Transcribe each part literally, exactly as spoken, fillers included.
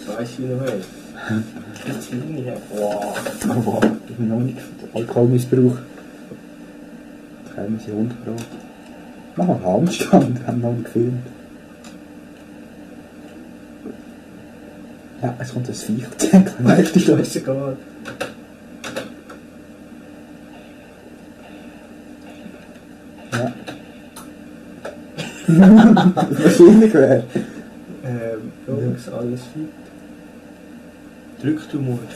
weiss ich noch nicht. Die Zwiebeln, wow. Oh wow, ich bin noch nicht Alkoholmissbrauch. Das können wir sie hundert Pro. Mach mal einen Handstand, wir haben noch nicht gefilmt. Ja, es kommt ein Viech. Weißt du, scheißegal. Ja. Wahrscheinlich wäre. Ähm, Jungs, alles fit. Drück du mal.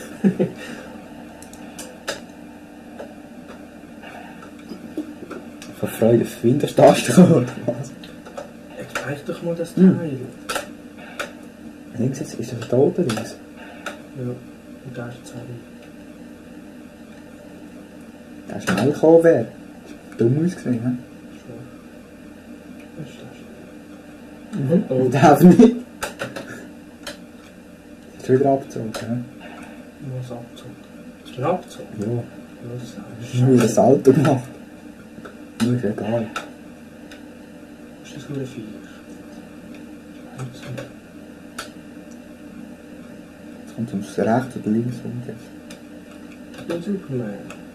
Von Freude auf Winterstaste oder was? Jetzt reicht doch mal das Teil. Hm. Links jetzt, ist das da oben links? Ja, und da ist die Zelle. Der schnell gekommen wäre. Dumm ausgesehen, ne? Schon. Was ist das? Mhm. Oh. Darf nicht. Ist wieder abgezogen, ne? Was abgezogen? Ist der abgezogen? Ja. Ja, das ist Ich habe wieder ein Salto gemacht. Nur ist egal. Ist das nur ein Viech? Jetzt kommt es rechts oder links rum jetzt. Der Superman.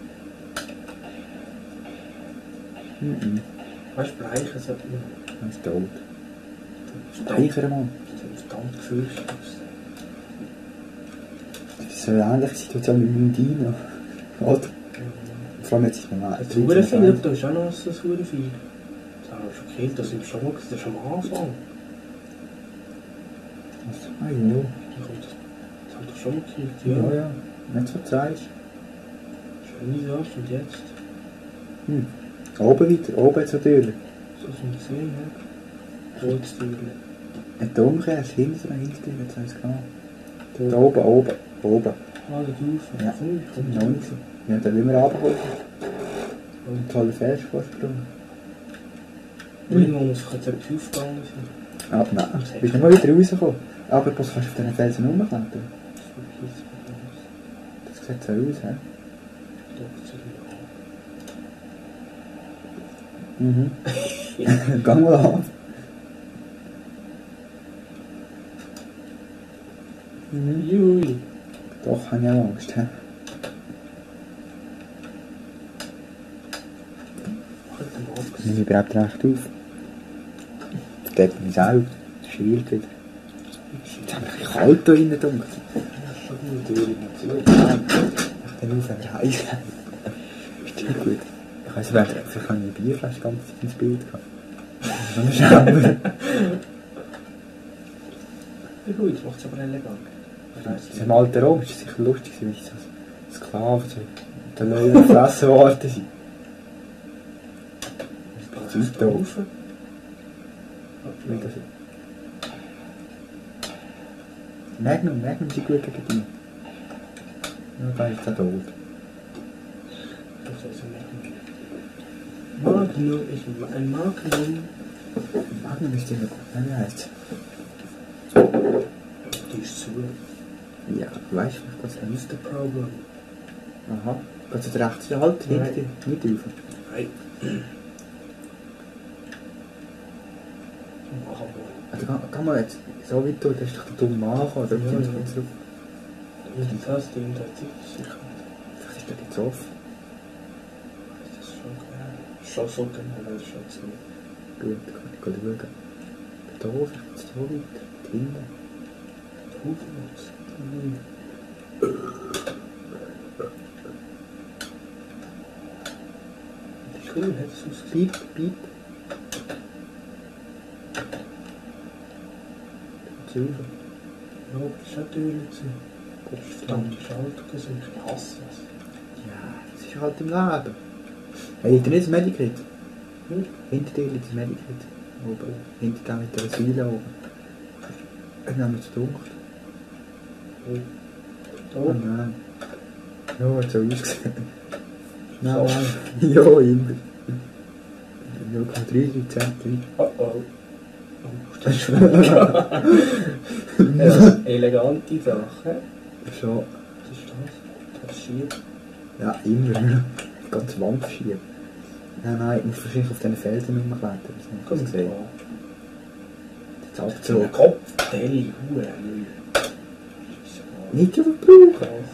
Mhm. Weißt du, Bleichen sollte man. Er ist tot. Das ist Speicher mal. verdammt gefürchtet. Das ist so eine ähnliche Situation wie mit dem Dino. Oder? Vor allem jetzt ist man mal. Das Hurenvieh, da ist auch noch so ein Hurenvieh. Das haben wir schon gekillt, das sind schon mal, das ist am Anfang. Was? Ah ja. Das haben wir doch schon mal gekillt, Ja, ja. ja. Nicht so zeigst. Schöne Sache, und jetzt? Hm. Oben weiter, oben jetzt natürlich. So sind wir gesehen, ja. Holztürle. Nicht da umkehrst, hinter dran, hinter dir, jetzt habe ich es genau. Da oben, oben, oben. Ah, da drauf. Ja. Komm, komm, Noch nicht so. Ja, dann will wir runterkommen. Und tolle Felsvorsprung. Irgendwo muss ich jetzt etwas aufgegangen sein. Ah, nein, du bist nicht mal wieder rausgekommen. Aber bloß kannst du auf diesen Felsen rumklettern. Das sieht so aus, hä? Mhm. Geh mal an. Mhm. Jui. Doch, habe ich auch Angst, hä? Nimm mich überhaupt recht auf. Dort bin ich auch. Es schwillt wieder. Jetzt haben wir ein bisschen kalt hier drinnen, dunkel. Ja, schon gut. Die Tür nicht zu. Ich bin auf, wenn wir heiß sind. Ist nicht gut. Ich weiss, vielleicht habe ich eine Bierflasche ganz ins Bild gehabt. Das ist noch ein Schauer. Ja gut, das macht es aber elegant. Das im alten Rom ist es sicher lustig, wie so Sklaven so der Löwen gefressen worden sind. Das ist weit doof. Wie das ist. Magnum, Magnum sind gut gegen dich. Ja, da ist er tot. Magnum ist ein Magnum. Magnum ist immer gut, wie heißt es? Die ist zu. Ja, weißt du, was das That's ist? the problem. Aha. Kannst du rechts halt hinter Nein. dir? Nicht rauf. Nein. Mach aber. Also, geh, geh mal jetzt so weit durch, das ist doch der dumme Mann gekommen, oder? Ja, Ja, ja. ja. Zurück. Und das Ding da sicher. Das ist doch jetzt offen. Das ist schon geil. Schon so genau, das ist schon so. Gut, kann ich gerade schauen. Da oben, jetzt da weiter, hinten. Hufwurz. Das ist cool, hättest du es gesehen? Piep, piep. Zu rauf. Ja, das ist natürlich zu. Das ist verdammt Schalter gesehen, ich hasse es. Ja, das ist halt im Leben. Hey, hinter nicht das Medikit. Hm? Hinter dir liegt das Medikit. Oben. Hinter dem mit der Säule oben. Ich nehme zu dunkel. Da? Oh nein. Ja, hat so ausgesehen. Nein, So. nein. Ja, immer. null Komma drei Zentimeter. Oh oh. Oh, das ist schon ja, elegante Sache. Schon. Was ist das? Das ist schief. Ja, immer. Die ganze Wand verschieben. Nein, nein, ich muss wahrscheinlich auf diesen Felsen rumklettern. Das habe ich gesehen. Jetzt So ein abgezogen. Kopf, Deli, Huren. Nicht so verbrauchen.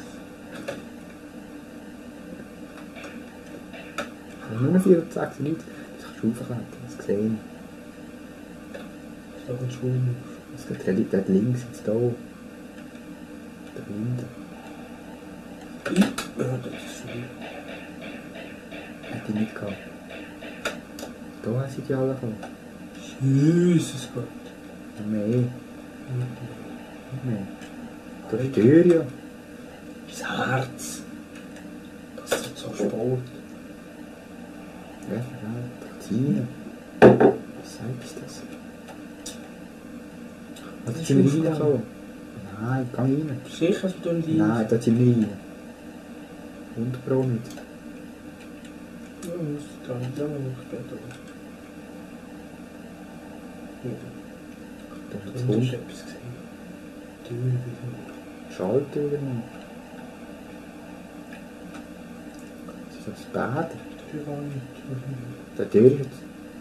Ich habe nur noch vierundsechzig Leute. Das kannst du aufklettern, das gesehen. Das ist doch ein Schwung. Es geht der dort links, jetzt da. Da hinten. Ja, das ist viel. Hätte ich nicht gehabt. Da sind die alle gekommen. Jesus Gott. Noch mehr. Noch mehr. Da ist die Tür, ja. Mein Herz. Das ist so Sport. Ja, verrät. Ziehen. Was sagst du das? Was ist denn reingekommen? Nein, geh rein. Sicher, dass du nicht Nein, da sind wir rein. hundert Pro nicht. Ja, du musst da nicht lange noch später. Ja. Da hat Da es hast du hundert. etwas gesehen. Die Uhr wieder. Schalter wieder nicht. Ist das Bad? Das ist ja gar nicht. Da Tür jetzt.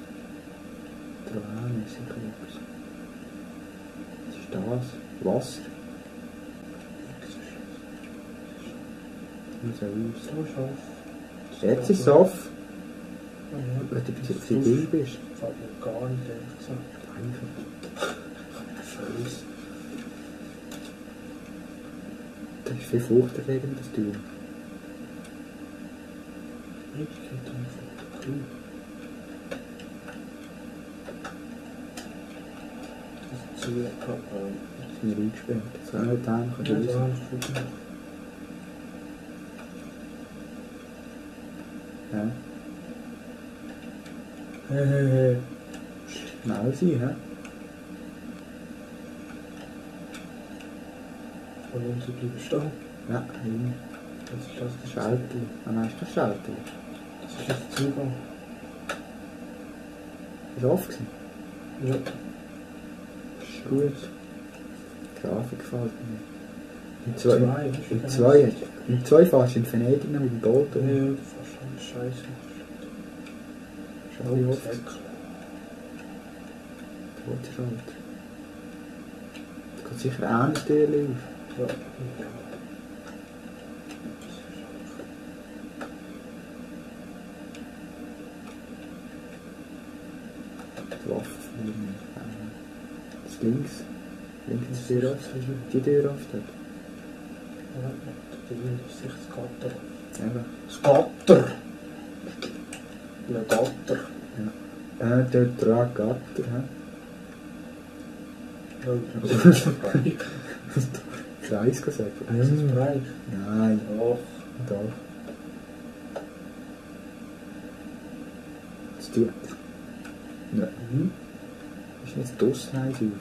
Da ist sicher etwas. Was ist das? Wasser? Wie soll ich So scharf. Jetzt ist es off. Ja, ja. Wenn du auf die Idee bist. Das fällt mir gar nicht, ehrlich gesagt. Einfach. Scheiße. Das ist viel furchterregend, das Tür. Ich geht einfach. Cool. Das ist zu lecker. Das sind wir eingesperrt. Das kann nicht einfach Ja, raus. da ist gut. Ja. Hey, hey, hey. Schnell sein, hä? Und dann bleiben stehen. Ja, hin. Das ist das. Das Schalter. Ah nein, ist das Schalter. Das ist jetzt der Zugang. Ist off gewesen? Ja. Ist gut. Die Grafik gefällt mir. Im Zwei, zwei, hast du im vergessen? zwei, im zwei fährst du in Venedig noch mit dem Boot Ja, um. ja, du fährst schon Scheiße. Schon ein bisschen oft. Säckchen. Rote Schalter. Da geht sicher auch eine Tür auf. Ja. Die Waffe von mir. Das links. Links ist die Tür offen. Die Tür offen dort. Ja, da drin ist sicher das Gatter. Eben. Das Gatter! Ja, Gatter. Äh, dort dran Gatter, hä? Ja, das ist ein Bereich. Kreis gesagt. Das ist ein Bereich. Nein, Doch. da. Das tut. Ja. Mhm. Ist jetzt draussen eins auf?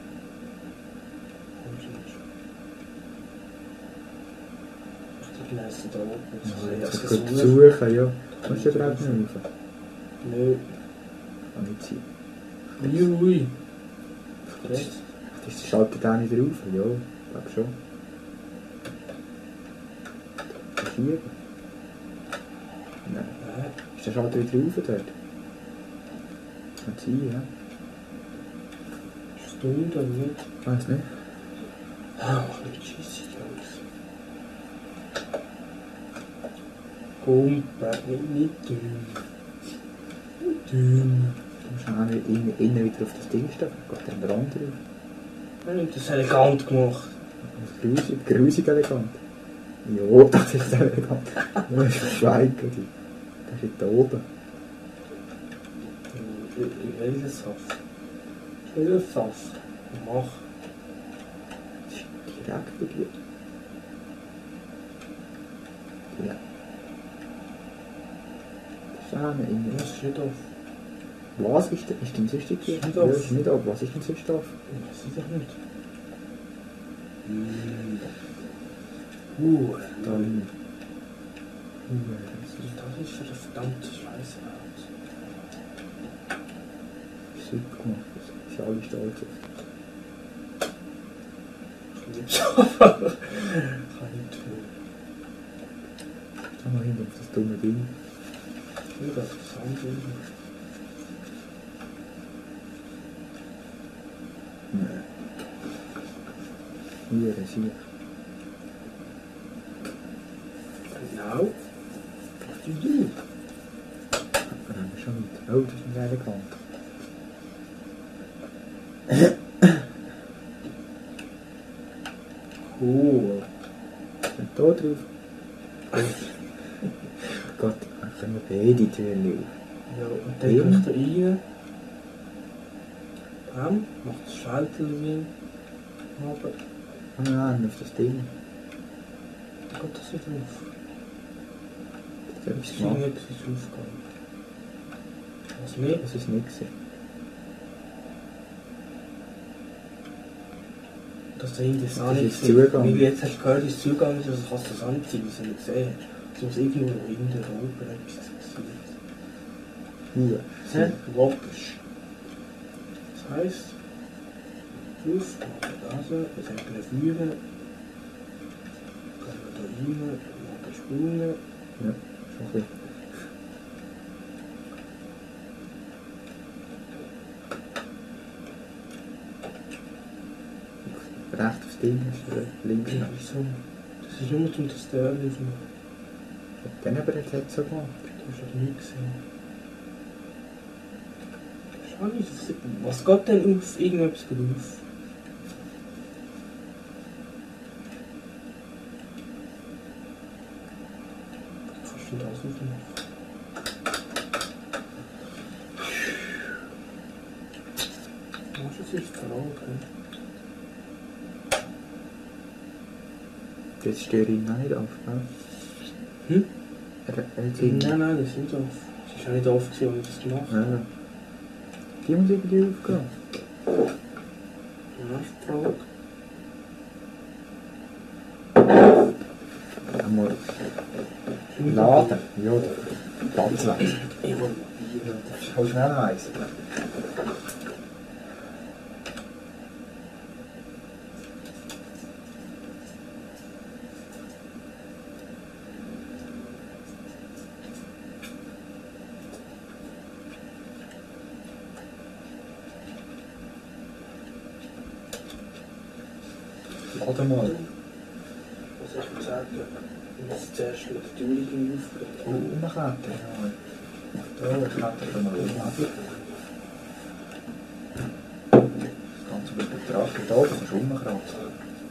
Die Gleise da oben. Ja, Das jetzt ist gut so. suchen, ja. Kannst du überhaupt nicht rauf? Nö. Kann nicht sein. Ui, ui. Ist ist der Schalter da nicht drauf? Ja, ich glaube schon. Verschieben? Nein. Nein. Ist der Schalter wieder rauf dort? Kann sein, ja. Ist das dumm oder nicht? Weiß nicht. Ah, mach nicht schissig, Jungs. Komm, bleib nicht, nicht dünn. Nicht dünn. Du musst auch nicht innen, innen wieder auf das Ding stehen. Geht dann der andere auf. Ich hab das elegant gemacht. Grusig, grusig elegant. Ja, das ist elegant. Das ist verschweigt. Das ist da oben. Ich, ich will das Saft. Ich will das Saft. Mach. Das ist direkt bei dir. Ja. Das ist auch nicht innen. Das ist nicht auf. Was ist denn, ist denn sonst die Tür? Ist nicht Ja, auf. ist nicht auf. Was ist denn sonst auf? Das ist doch nicht. Uh, Da innen. Uh, das ist für eine verdammte Scheiße. das ist super gemacht. Das ist alle stolz auf. Ich lieb's aber. Kann ich tun. Schau mal hin auf das dumme Ding. Ich will das Sound. Nein. Hier, sicher. Genau. Das ist du. Dann haben wir schon weiter. Oh, das ist ein geiler Kant. Cool. Und da drauf. Gott, dann können wir beide Türen auf. Ja, und dann Ja. kommt er rein. Bam, macht das Schalter rein. Aber Und dann auf das Ding. dann geht das wieder auf. Das Das ist ist gemacht. irgendetwas ist aufgegangen. Was mehr? Das ist nichts. Das da hinten ist auch Das nicht ist gesehen. zugegangen. Weil jetzt hast du gehört, ist zugegangen, also kannst du das anziehen, was du nicht gesehen hast. Es muss irgendwo noch hinten oder oben etwas passiert. Ja. Hä? Logisch. Das heisst, auf, machen wir das, wir sind bei Feuer, gehen wir da rein, machen Sprünge. Ja, schon ein bisschen. Rechts aufs Ding ist oder links. Ja, wieso? Das ist nur zum das Dörrli aufmachen. Dann aber jetzt hat es so gemacht. Du hast doch nie gesehen. Schau nicht, das- was geht denn auf? Irgendetwas geht auf. Kannst du das aufmachen? Was ist jetzt die Frage? Jetzt störe ich ihn noch nicht auf, gell? Hm? Er, er hat ihn. Nein, nein, das ist nicht auf. Es ist ja nicht auf, gewesen, als ich das gemacht habe. Ja. Die muss irgendwie aufgehen. Ja, ist die Frage. Einmal laden. Ja, Platz wechseln. Ich will Hol schnell eins. Lade mal. Was soll ich sagen? Ich muss zuerst mit der Tür aufgehen. Oh, umklettern. Ja. Da, ich kletter mal um. Das Ganze wird betrachtet. Da kannst du umkratzen.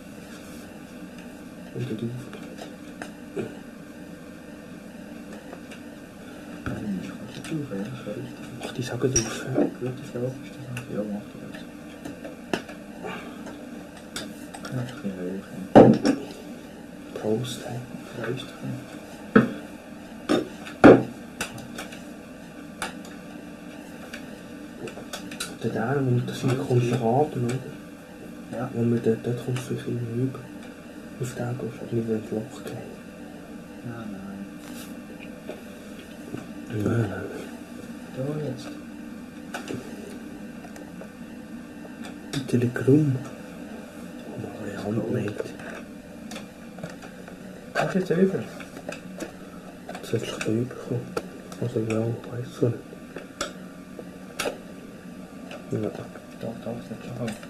Und dort auf. Nein, ich kann nicht drauf, ja, das ist richtig. Mach die Sache drauf. Gute Frage ist das. Ja, mach ich das. Ein bisschen höher. Prost. Weißt Der der, und das sind Konzentraten, oder? Ja. Wenn man dort, dort kommt es vielleicht irgendwie über. Auf den gehst du, aber nicht, wenn du Loch geht. Nein, nein. Nein, nein. Da jetzt. Telegram. Oh, mal eine Hand gemeint. Hast du jetzt über? Das hättest du da bekommen. Also ja, weiss ich nicht. Ja. Doch, doch, das hat schon halt.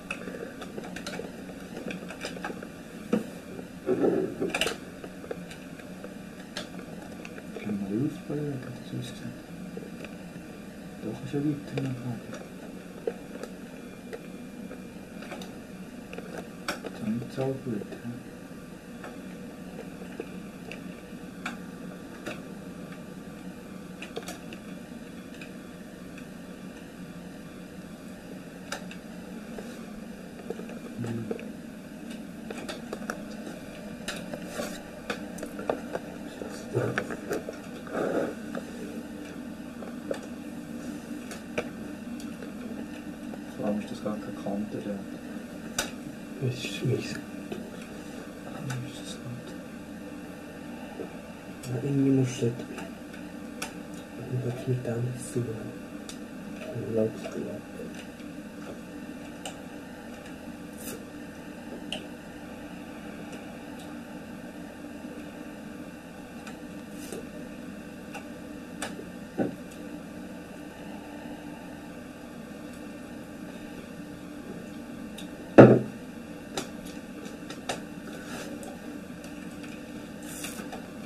Ich kann mal ausprobieren, wie das aussieht. Doch, ist ja weiter noch. Das ist nicht so gut. He? Vor allem ist das gar keine Kante. Ja. Das ist mies. Wie ist das Kante? Ja, irgendwie musst du dort. Irgendwas mit dem zu tun. Ein lautes Blatt.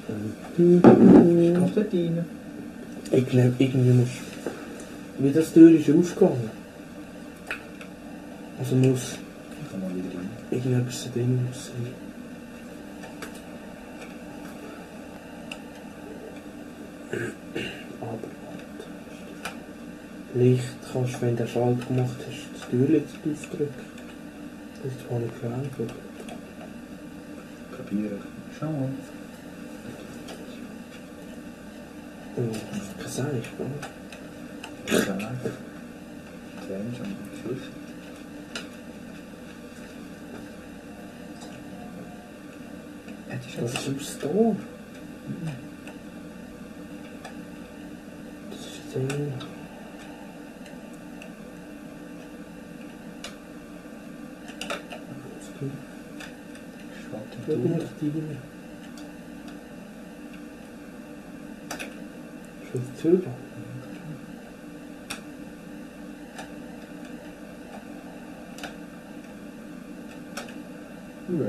Steht dort rein? Irgendwie, irgendwie muss... Wie das Tür ist aufgegangen. Also muss Ich kann mal wieder rein. irgendetwas da drin muss sein. Aber warte. Licht kannst du, wenn du den Schalter gemacht hast, das Türchen aufdrücken. Das ist zwar nicht gerannt. Probieren. Schau mal. Oh, kein Seich, gell? Ja. Drehen schon mal Schlüssel. Hättest du Das das? ist aus da. Das ist jetzt irgendwie... Schwarte Schau Tour. mal die rein. Schon auf die Tür. Gut.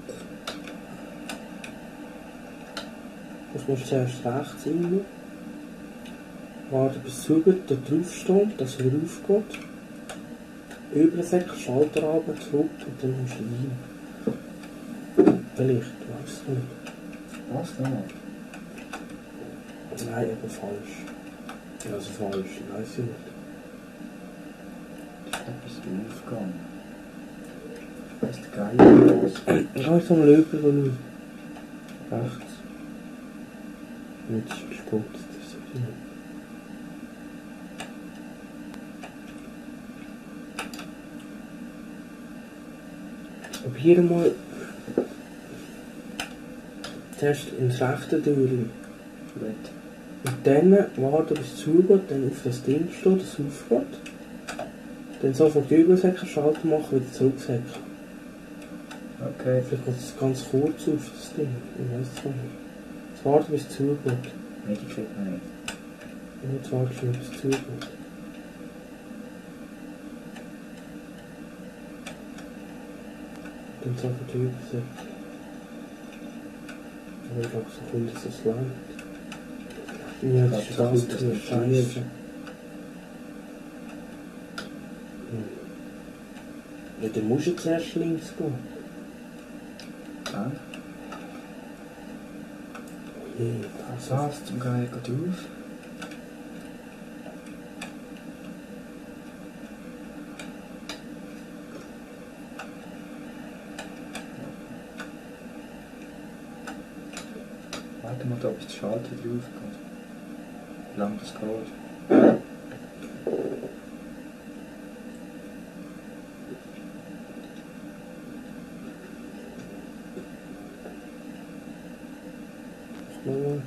Das musst du zuerst rechts rein. Warten bis es zugeht, da drauf steht, dass er wieder aufgeht. Über den Säck, Schalter runter, zurück und dann musst du rein. Vielleicht, weiss ich nicht. Was nochmal? Nein, eben falsch. Also falsch, weiss ich nicht. Das ist etwas aufgegangen. Das ist der Geier was. Ich habe jetzt mal über von rechts. Nicht gespottet, das ist ja nicht. Probier mal zuerst ins rechte Türchen. Gut. Und dann warten bis es zugeht, dann auf das Ding steht, das aufgeht. Dann sofort die Übersäcke schalten machen, wieder zurücksäcken. Okay. Vielleicht geht es ganz kurz auf das Ding, ich weiß es nicht. Jetzt warten bis es zugeht. Nee, die kriegt man nicht. Und jetzt wartest du, bis es zugeht. Dann sofort die Übersäcke. Aber ich glaube, so cool ist das Land. Ja, das ist so das, gut, dass das das ist nicht scheiße. Ja, dann musst du zuerst links gehen. Ah, Je, das war was zum Geier geht auf. Warte mal, da bis der Schalter drauf geht. Wie lange das geht. mal.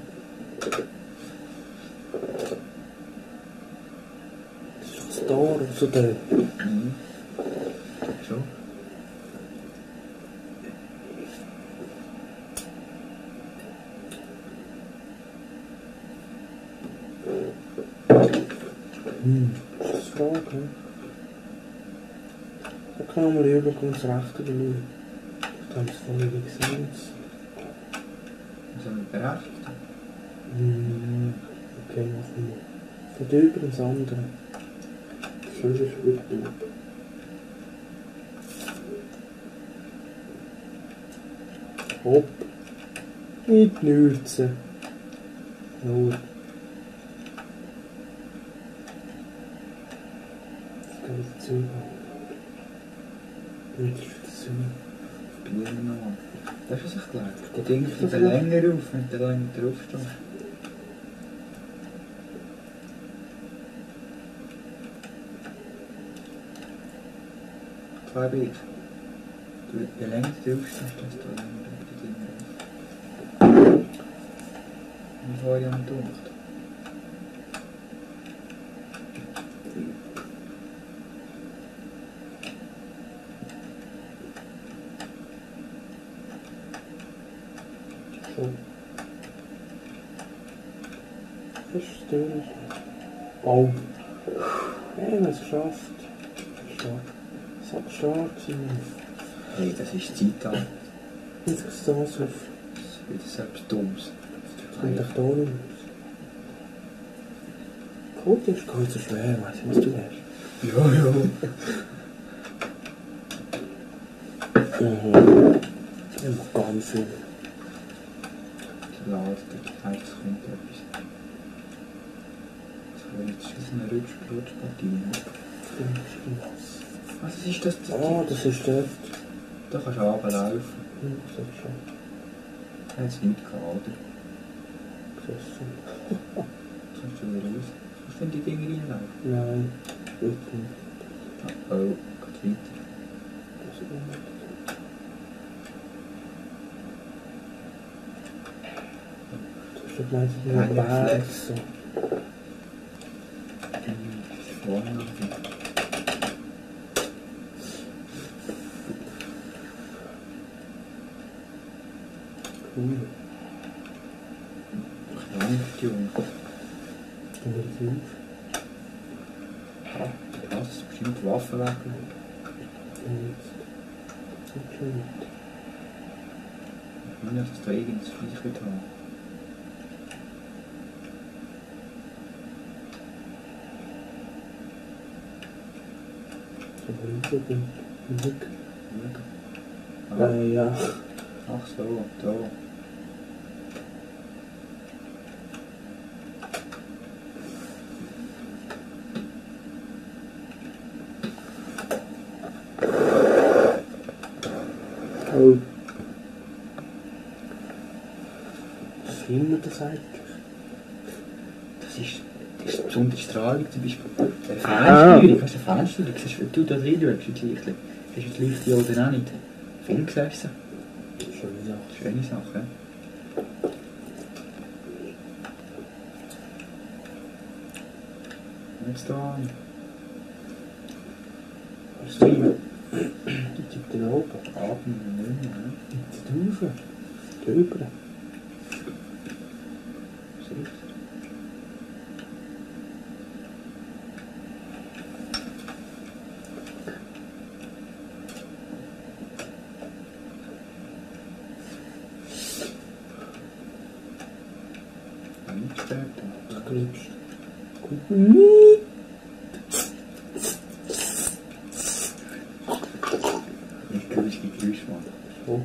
Das ist das Tor zu der. Mhm. So. Hm, das ist eine Frage. Hm? Da kann man rüber ganz rechts schauen. Ich habe es vorhin nicht gesehen. So berechtigt. Hm, okay, machen wir. Von drüber ins andere. Sonst ist es gut. Hopp. Nicht nützen. Nur. Jetzt geht es zu. Jetzt ist es zu. Probieren wir nochmal. Das ist, was ich gelernt habe. Die Dinge fliegen länger auf, wenn du da nicht drauf stehst. Zwei Bilder. Du, je länger du drauf stehst, desto länger die Dinge auf. Wie vorher am Dunkel. So. Das ist durch. Oh. Ja, wir haben es geschafft. Stark. So stark sind wir. Hey, das ist Zeit an. Jetzt geht es das auf. Das ist wieder so etwas Dummes. kommt echt da nicht raus. Code ist gar nicht so schwer, weiss ich, was du hast. Ja, ja. Mhm. Immer ganz viel. Die Lade, das heisst, es kommt etwas. So, jetzt ist das eine Rutsch Rutschpartie. Was ist das? Ah, das ist dort. Da kannst du runterlaufen. Hm, das ist schon. Da hat es nichts gehabt, oder? Gesessen. Kannst du wieder raus? Kannst du in die Dinger reinlaufen? Nein, wirklich nicht. Oh, geht weiter. Das ist auch nicht. Du hast doch gemeint, ich bin Ja, ein ja, Berg. Flex. So. Vorne noch ein. Cool. Krank, Junge. Und wieder fünf. Ja, das ist bestimmt die Waffe weg. Und jetzt. Das ist schon nicht. Ich meine, dass da irgendein Viech wird haben. So hinter dem Rück. Ah, Äh, ja. ach so, da. Oh. Was findet das eigentlich? Das ist, das ist besondere Strahlung zum Beispiel. Eine Ah. Fernsteuerung, hast du eine Fernsteuerung? Siehst du, wenn du da rein schaust, wie das Licht. Siehst du das Licht hier oben auch nicht? Finger siehst du? Schöne Sache. Schöne Sache, ja. Jetzt da. Was ist drin? Die zieht den oben. Atmen nicht mehr, ne? Die zieht rauf. Drüber. Sicher. Nicht später. Das glitscht. Ich glaube, es gibt Geräusche machen. So.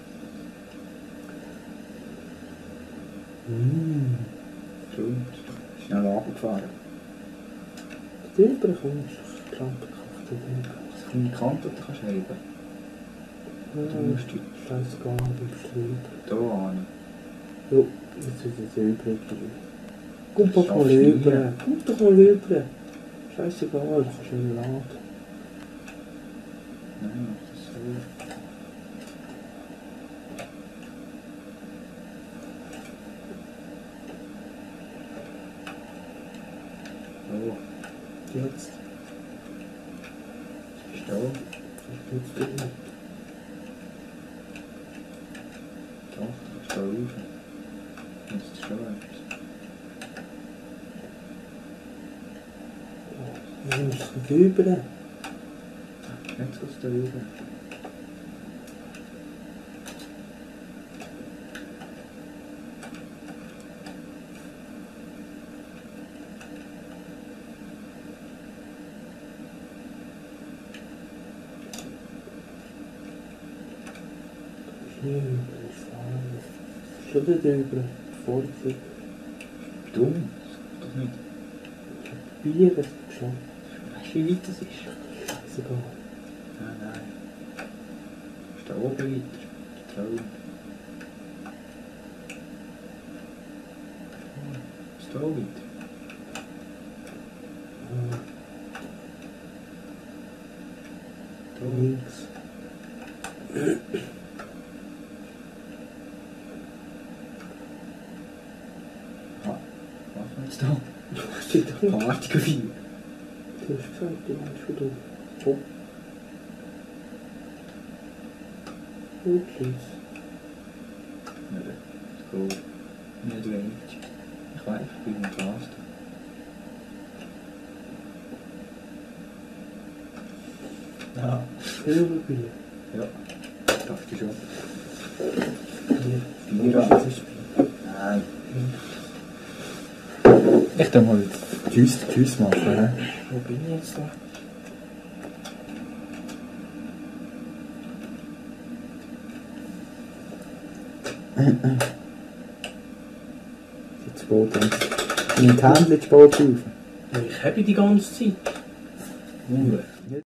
Mmh. Schön. Schnell runtergefahren. Drüber kommst du. Krankenkraft drüber. Das kleine Kante, da kannst du heben. Du musst die Scheißegal, du bist drüber. da hin. Jo, jetzt ist es übrig. Komm Das doch mal schaffst du rüber. nie. Komm doch mal rüber. Scheißegal, du kannst nicht laden. Nein, mach das so. So, Jetzt. bist du da? Ich bin jetzt drin. Doch, du kannst da rauf. Jetzt ist schon etwas. Wir müssen rüber. Jetzt geht es da rüber. Hier rüber, ich fahre. Schon da drüber. Vorsicht. Dumm, das geht doch nicht. Bier, das geht schon. Weißt du, wie weit das ist? Scheißegal. Nein, nein. Ist da oben weiter? Die Traum. Ist da weiter? Ja, Da. links. Ah, was machen wir jetzt da? Was steht da noch? Partiger Vieh. Du hast gesagt, du meinst schon da. Oh. Wirklich. Nö, es geht nicht wenig. Ich weiß, ich bin im Glas da. Ja. Silberbier. Ja, dachte ich schon. Bier. Bier. Das ist Bier. Nein. Links. Ich tu mal Tschüss, Tschüss machen. Ne? Wo bin ich jetzt da? Jetzt Boot an. Mein Händchen das Boot rauf. Ich habe die ganze Zeit. Hure.